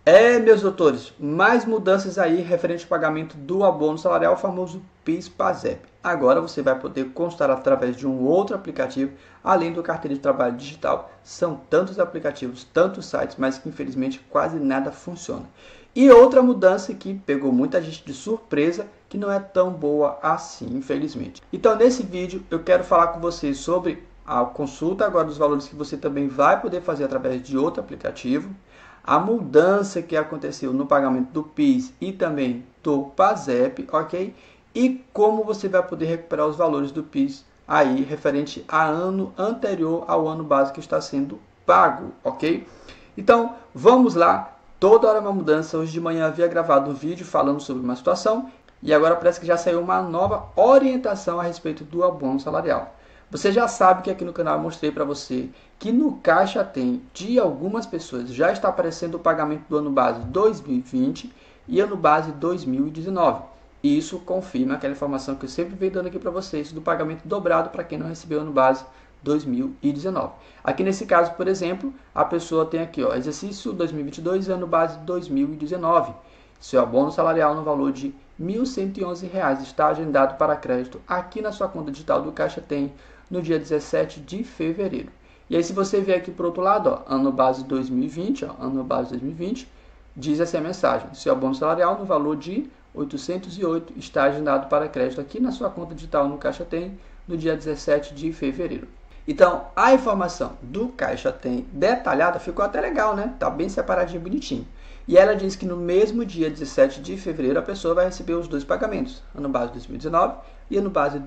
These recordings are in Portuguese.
Meus doutores, mais mudanças aí referente ao pagamento do abono salarial, o famoso PIS/PASEP. Agora você vai poder constar através de um outro aplicativo, além do carteira de trabalho digital. São tantos aplicativos, tantos sites, mas que infelizmente quase nada funciona. E outra mudança que pegou muita gente de surpresa, que não é tão boa assim, infelizmente. Então nesse vídeo eu quero falar com vocês sobre a consulta agora dos valores que você também vai poder fazer através de outro aplicativo, a mudança que aconteceu no pagamento do PIS e também do PASEP, ok? E como você vai poder recuperar os valores do PIS aí referente a ano anterior ao ano base que está sendo pago, ok? Então, vamos lá. Toda hora uma mudança. Hoje de manhã havia gravado um vídeo falando sobre uma situação e agora parece que já saiu uma nova orientação a respeito do abono salarial. Você já sabe que aqui no canal eu mostrei para você que no Caixa Tem de algumas pessoas já está aparecendo o pagamento do ano base 2020 e ano base 2019. E isso confirma aquela informação que eu sempre venho dando aqui para vocês do pagamento dobrado para quem não recebeu o ano base 2019. Aqui nesse caso, por exemplo, a pessoa tem aqui, ó, exercício 2022 e ano base 2019. Seu abono salarial no valor de R$ 1.111 está agendado para crédito aqui na sua conta digital do Caixa Tem no dia 17 de fevereiro. E aí se você vier aqui para o outro lado, ó, ano base 2020, ó, ano base 2020, diz assim a mensagem: seu abono salarial no valor de R$ 808 está agendado para crédito aqui na sua conta digital no Caixa Tem no dia 17 de fevereiro. Então, a informação do Caixa Tem detalhada ficou até legal, né? Tá bem separadinho, bonitinho. E ela diz que no mesmo dia 17 de fevereiro a pessoa vai receber os dois pagamentos, ano base 2019 e ano base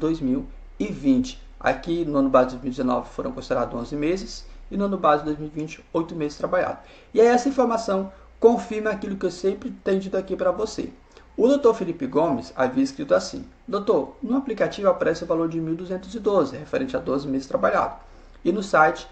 2020. Aqui no ano base 2019 foram considerados 11 meses e no ano base 2020, 8 meses trabalhados. E aí essa informação confirma aquilo que eu sempre tenho dito aqui para você. O Dr. Felipe Gomes havia escrito assim: doutor, no aplicativo aparece o valor de 1.212, referente a 12 meses trabalhados. E no site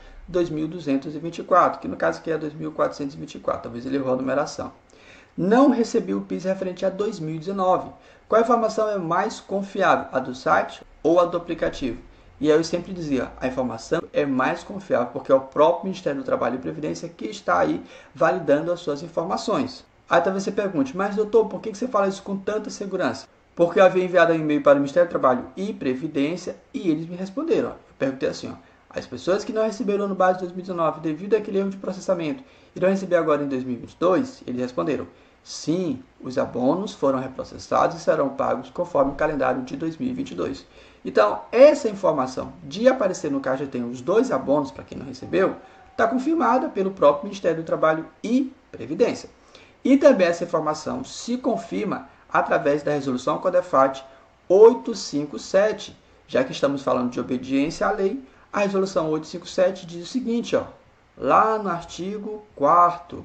2.224, que no caso aqui é 2.424, talvez ele errou a numeração. Não recebi o PIS referente a 2019. Qual informação é mais confiável, a do site ou a do aplicativo? E aí eu sempre dizia, a informação é mais confiável porque é o próprio Ministério do Trabalho e Previdência que está aí validando as suas informações. Aí talvez você pergunte, mas doutor, por que você fala isso com tanta segurança? Porque eu havia enviado um e-mail para o Ministério do Trabalho e Previdência e eles me responderam. Eu perguntei assim, as pessoas que não receberam o ano base de 2019 devido àquele erro de processamento irão receber agora em 2022? Eles responderam, sim, os abonos foram reprocessados e serão pagos conforme o calendário de 2022. Então, essa informação de aparecer no Caixa Tem os dois abonos para quem não recebeu, está confirmada pelo próprio Ministério do Trabalho e Previdência. E também essa informação se confirma através da resolução CODEFAT 857, já que estamos falando de obediência à lei. A resolução 857 diz o seguinte, lá no artigo 4º,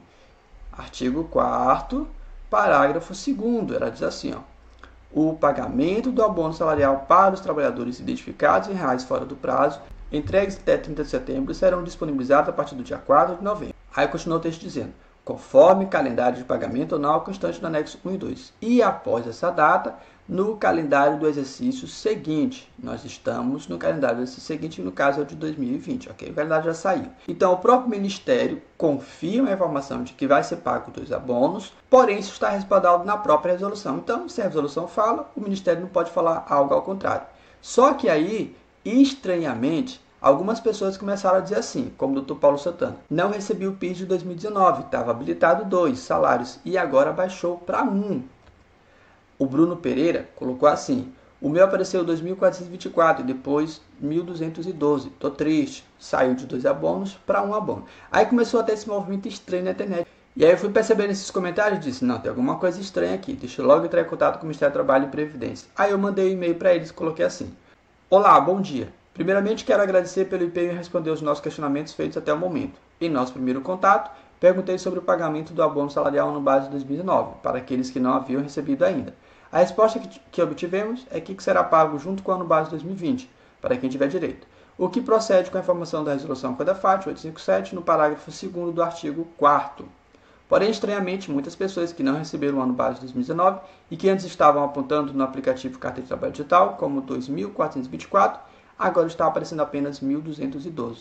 parágrafo 2º, ela diz assim, o pagamento do abono salarial para os trabalhadores identificados em reais fora do prazo, entregues até 30 de setembro, serão disponibilizados a partir do dia 4 de novembro. Aí continua o texto dizendo, conforme calendário de pagamento anual constante no anexo 1 e 2. E após essa data, no calendário do exercício seguinte. Nós estamos no calendário do exercício seguinte, no caso é o de 2020, ok? O calendário já saiu. Então, o próprio Ministério confirma a informação de que vai ser pago dois abonos, porém isso está respaldado na própria resolução. Então, se a resolução fala, o Ministério não pode falar algo ao contrário. Só que aí, estranhamente, algumas pessoas começaram a dizer assim, como o Dr. Paulo Santana, não recebi o PIS de 2019, estava habilitado 2 salários e agora baixou para 1. O Bruno Pereira colocou assim, o meu apareceu 2.424 e depois 1.212, tô triste, saiu de 2 abonos para 1 abono. Aí começou a ter esse movimento estranho na internet. E aí eu fui percebendo esses comentários e disse, não, tem alguma coisa estranha aqui, deixa eu logo entrar em contato com o Ministério do Trabalho e Previdência. Aí eu mandei um e-mail para eles e coloquei assim, olá, bom dia. Primeiramente, quero agradecer pelo empenho em responder os nossos questionamentos feitos até o momento. Em nosso primeiro contato, perguntei sobre o pagamento do abono salarial no base de 2019, para aqueles que não haviam recebido ainda. A resposta que obtivemos é que será pago junto com o ano base de 2020, para quem tiver direito, o que procede com a informação da resolução CODEFAT 857 no parágrafo 2º do artigo 4º. Porém, estranhamente, muitas pessoas que não receberam o ano base de 2019 e que antes estavam apontando no aplicativo Carteira de Trabalho Digital como 2.424, agora está aparecendo apenas 1.212.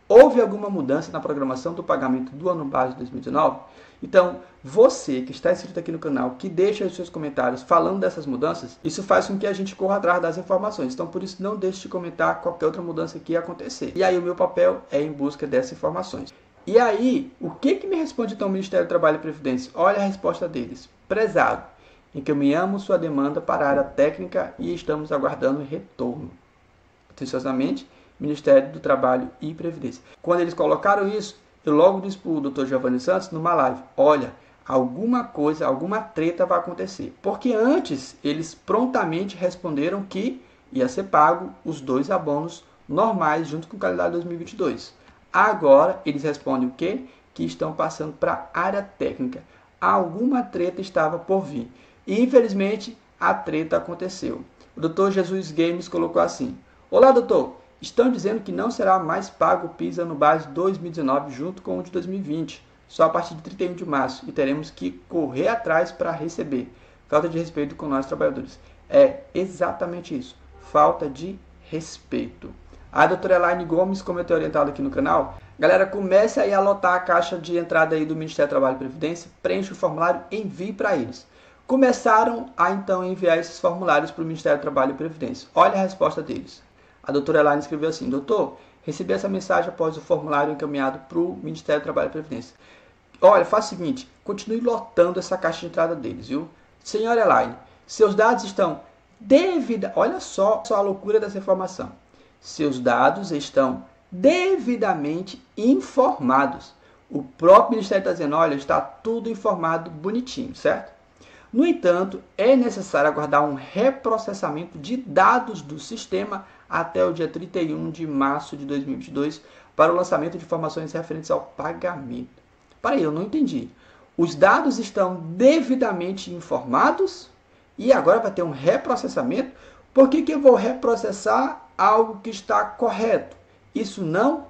Houve alguma mudança na programação do pagamento do ano base de 2019? Então, você que está inscrito aqui no canal, que deixa os seus comentários falando dessas mudanças, isso faz com que a gente corra atrás das informações. Então, por isso, não deixe de comentar qualquer outra mudança que acontecer. E aí, o meu papel é em busca dessas informações. E aí, o que me responde então o Ministério do Trabalho e Previdência? Olha a resposta deles. Prezado, encaminhamos sua demanda para a área técnica e estamos aguardando retorno. Atenciosamente, Ministério do Trabalho e Previdência. Quando eles colocaram isso, eu logo disse para o Dr. Giovanni Santos numa live, olha, alguma coisa, alguma treta vai acontecer. Porque antes eles prontamente responderam que ia ser pago os 2 abonos normais junto com o calendário 2022. Agora eles respondem o quê? Que estão passando para a área técnica. Alguma treta estava por vir. E infelizmente a treta aconteceu. O Dr. Jesus Games colocou assim, olá doutor, estão dizendo que não será mais pago o PIS ano base 2019 junto com o de 2020, só a partir de 31 de março, e teremos que correr atrás para receber. Falta de respeito com nós trabalhadores. É exatamente isso, falta de respeito. A doutora Elaine Gomes, como eu tenho orientado aqui no canal, galera, comece aí a lotar a caixa de entrada aí do Ministério do Trabalho e Previdência, preencha o formulário e envie para eles. Começaram a então enviar esses formulários para o Ministério do Trabalho e Previdência. Olha a resposta deles. A doutora Elaine escreveu assim, doutor, recebi essa mensagem após o formulário encaminhado para o Ministério do Trabalho e Previdência. Olha, faça o seguinte, continue lotando essa caixa de entrada deles, viu? Senhora Elaine, seus dados estão devidamente... Olha só a loucura dessa informação. Seus dados estão devidamente informados. O próprio Ministério está dizendo, olha, está tudo informado bonitinho, certo? No entanto, é necessário aguardar um reprocessamento de dados do sistema até o dia 31 de março de 2022 para o lançamento de informações referentes ao pagamento. Peraí, eu não entendi. Os dados estão devidamente informados e agora vai ter um reprocessamento? Por que eu vou reprocessar algo que está correto? Isso não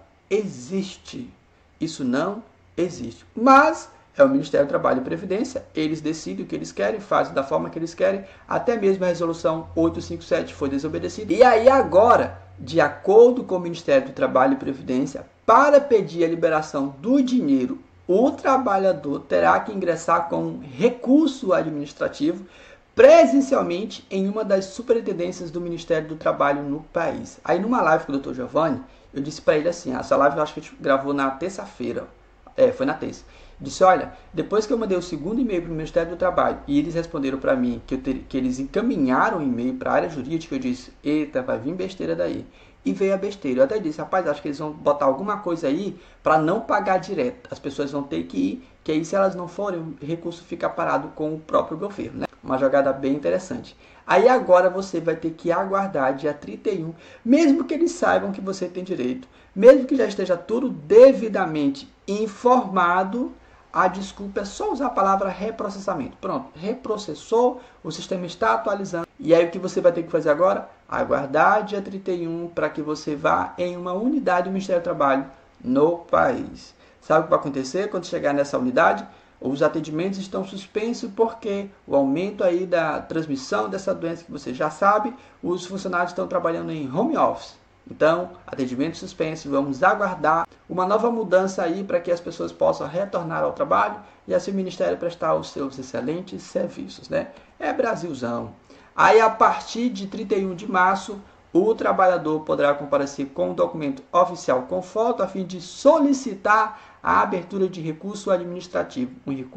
existe. Isso não existe. Mas é o Ministério do Trabalho e Previdência, eles decidem o que eles querem, fazem da forma que eles querem, até mesmo a resolução 857 foi desobedecida. E aí agora, de acordo com o Ministério do Trabalho e Previdência, para pedir a liberação do dinheiro, o trabalhador terá que ingressar com um recurso administrativo presencialmente em uma das superintendências do Ministério do Trabalho no país. Aí numa live com o Dr. Giovanni, eu disse para ele assim, essa live eu acho que a gente gravou na terça-feira, foi na terça. Disse, olha, depois que eu mandei o segundo e-mail para o Ministério do Trabalho e eles responderam para mim que eles encaminharam o e-mail para a área jurídica, eu disse, eita, vai vir besteira daí. E veio a besteira. Eu até disse, rapaz, acho que eles vão botar alguma coisa aí para não pagar direto. As pessoas vão ter que ir, que aí se elas não forem, o recurso fica parado com o próprio governo, né? Uma jogada bem interessante. Aí agora você vai ter que aguardar dia 31, mesmo que eles saibam que você tem direito, mesmo que já esteja tudo devidamente informado, a desculpa é só usar a palavra reprocessamento. Pronto, reprocessou, o sistema está atualizando. E aí o que você vai ter que fazer agora? Aguardar dia 31 para que você vá em uma unidade do Ministério do Trabalho no país. Sabe o que vai acontecer quando chegar nessa unidade? Os atendimentos estão suspensos porque o aumento aí da transmissão dessa doença que você já sabe, os funcionários estão trabalhando em home office. Então, atendimento suspenso, vamos aguardar uma nova mudança aí para que as pessoas possam retornar ao trabalho e assim o Ministério prestar os seus excelentes serviços, né? É Brasilzão. Aí, a partir de 31 de março, o trabalhador poderá comparecer com um documento oficial com foto a fim de solicitar a abertura de recurso administrativo,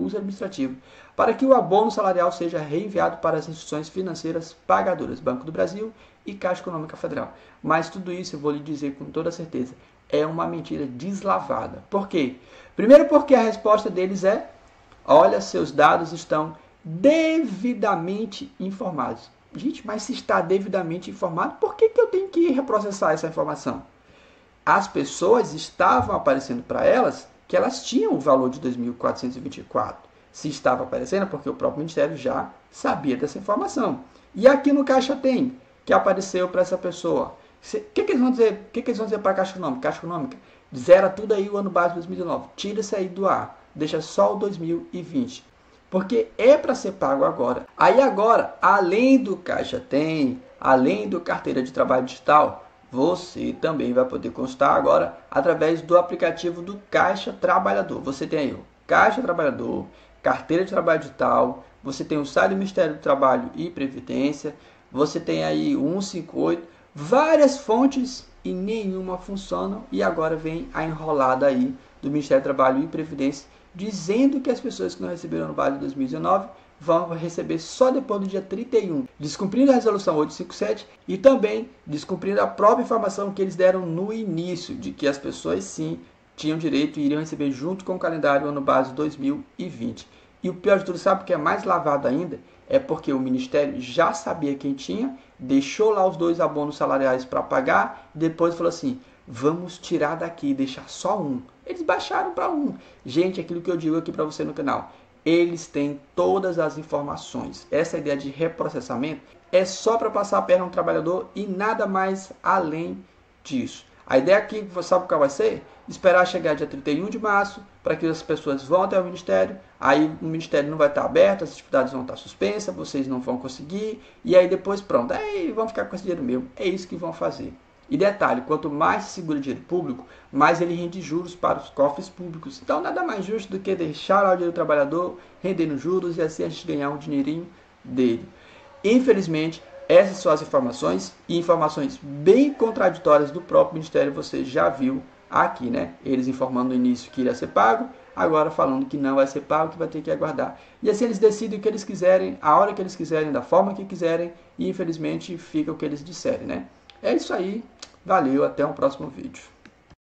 para que o abono salarial seja reenviado para as instituições financeiras pagadoras, Banco do Brasil e Caixa Econômica Federal. Mas tudo isso, eu vou lhe dizer com toda certeza, é uma mentira deslavada. Por quê? Primeiro porque a resposta deles é, olha, seus dados estão devidamente informados. Gente, mas se está devidamente informado, por que eu tenho que reprocessar essa informação? As pessoas estavam aparecendo para elas que elas tinham o valor de 2.424. Se estava aparecendo, porque o próprio Ministério já sabia dessa informação. E aqui no Caixa tem, que apareceu para essa pessoa. O que eles vão dizer? O que eles vão dizer para a Caixa Econômica? Caixa Econômica, zera tudo aí o ano base de 2019. Tira isso aí do ar. Deixa só o 2020. Porque é para ser pago agora. Aí agora, além do Caixa Tem, além do Carteira de Trabalho Digital, você também vai poder consultar agora através do aplicativo do Caixa Trabalhador. Você tem aí o Caixa Trabalhador, Carteira de Trabalho Digital, você tem o site do Ministério do Trabalho e Previdência, você tem aí o 158, várias fontes e nenhuma funciona. E agora vem a enrolada aí do Ministério do Trabalho e Previdência dizendo que as pessoas que não receberam no Base de 2019 vão receber só depois do dia 31, descumprindo a resolução 857 e também descumprindo a própria informação que eles deram no início, de que as pessoas sim tinham direito e iriam receber junto com o calendário ano base 2020. E o pior de tudo, sabe o que é mais lavado ainda? É porque o Ministério já sabia quem tinha, deixou lá os 2 abonos salariais para pagar, e depois falou assim, vamos tirar daqui e deixar só um. Eles baixaram para um. Gente, aquilo que eu digo aqui para você no canal, eles têm todas as informações. Essa ideia de reprocessamento é só para passar a perna no trabalhador e nada mais além disso. A ideia aqui, sabe qual vai ser? Esperar chegar dia 31 de março para que as pessoas vão até o Ministério. Aí o Ministério não vai estar aberto, as atividades vão estar suspensas, vocês não vão conseguir. E aí depois pronto, aí vão ficar com esse dinheiro mesmo. É isso que vão fazer. E detalhe, quanto mais se segura o dinheiro público, mais ele rende juros para os cofres públicos. Então nada mais justo do que deixar lá o dinheiro do trabalhador rendendo juros e assim a gente ganhar um dinheirinho dele. Infelizmente, essas são as informações e informações bem contraditórias do próprio Ministério, você já viu aqui, né? Eles informando no início que iria ser pago, agora falando que não vai ser pago, que vai ter que aguardar. E assim eles decidem o que eles quiserem, a hora que eles quiserem, da forma que quiserem e infelizmente fica o que eles disserem, né? É isso aí, valeu, até um próximo vídeo.